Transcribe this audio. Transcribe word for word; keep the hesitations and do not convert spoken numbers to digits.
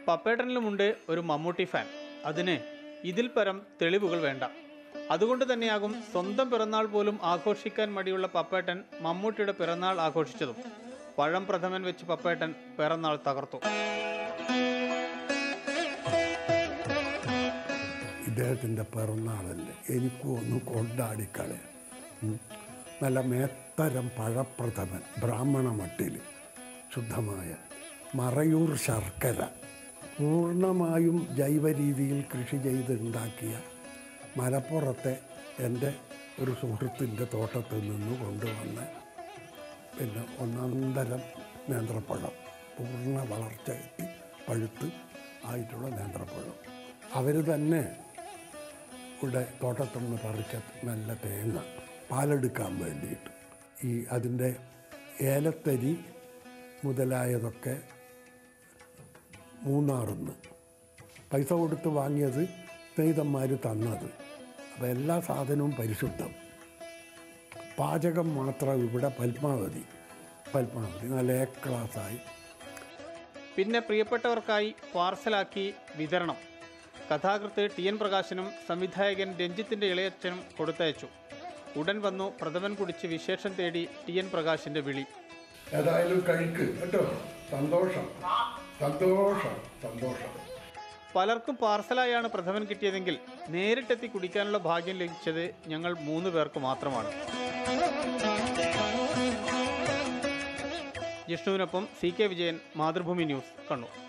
പപ്പേട്ടനിലുമുണ്ട് ഒരു മമ്മൂട്ടി ഫാൻ. അതിന് ഇതിൽ പരം തെളിവുകൾ വേണ്ട. അതുകൊണ്ട് തന്നെയാകും സ്വന്തം പിറന്നാൾ പോലും ആഘോഷിക്കാൻ മടിയുള്ള പപ്പേട്ടൻ മമ്മൂട്ടിയുടെ പിറന്നാൾ ആഘോഷിച്ചതും. പഴം പ്രഥമൻ വെച്ച് പപ്പേട്ടൻ പിറന്നാൾ തകർത്തു. ഇദ്ദേഹത്തിൻ്റെ പിറന്നാളല്ലേ, എനിക്കും ഒന്ന് കൊണ്ടാടിക്കളെ. നല്ല മേത്തരം പഴപ്രഥമൻ, ബ്രാഹ്മണ മട്ടിൽ ശുദ്ധമായ മറയൂർ ശർക്കര, പൂർണ്ണമായും ജൈവ രീതിയിൽ കൃഷി ചെയ്തുണ്ടാക്കിയ മലപ്പുറത്തെ എൻ്റെ ഒരു സുഹൃത്തിൻ്റെ തോട്ടത്തിൽ നിന്ന് കൊണ്ടുവന്ന പിന്നെ ഒന്നന്തരം നേന്ത്രപ്പഴം, പൂർണ്ണ വളർച്ച എത്തി പഴുത്ത് ആയിട്ടുള്ള നേന്ത്രപ്പഴം. അവർ തന്നെ ഇവിടെ തോട്ടത്തിൽ നിന്ന് പറിച്ച നല്ല തേങ്ങ പാലെടുക്കാൻ വേണ്ടിയിട്ട് ഈ അതിൻ്റെ ഏലത്തരി മുതലായതൊക്കെ മൂന്നാറിന്ന് പൈസ കൊടുത്ത് വാങ്ങിയത് നെയ്തന്മാർ തന്നത്. അപ്പോൾ എല്ലാ സാധനവും പരിശുദ്ധം. പാചകം മാത്രം ഇവിടെ പത്മാവതി പത്മാവതി നല്ല എ ക്ലാസ്സായി. പിന്നെ പ്രിയപ്പെട്ടവർക്കായി പാർസലാക്കി വിതരണം. കഥാകൃത്ത് ടി എൻ പ്രകാശനും സംവിധായകൻ രഞ്ജിത്തിൻ്റെ ഇളയച്ചനും കൊടുത്തയച്ചു. ഉടൻ വന്നു പ്രഥമൻ കുടിച്ച് വിശേഷം തേടി ടി എൻ പ്രകാശിൻ്റെ വിളി. ഏതായാലും കഴിക്ക് കേട്ടോ. സന്തോഷം സന്തോഷം സന്തോഷം. പലർക്കും പാർസലായാണ് പ്രഥമൻ കിട്ടിയതെങ്കിൽ നേരിട്ടെത്തി കുടിക്കാനുള്ള ഭാഗ്യം ലഭിച്ചത് ഞങ്ങൾ മൂന്ന് പേർക്ക് മാത്രമാണ്. ജിഷ്ണുവിനൊപ്പം സി കെ വിജയൻ, മാതൃഭൂമി ന്യൂസ്, കണ്ണൂർ.